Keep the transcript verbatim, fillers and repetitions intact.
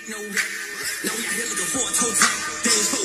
know that. Now we out here looking for a toe tag.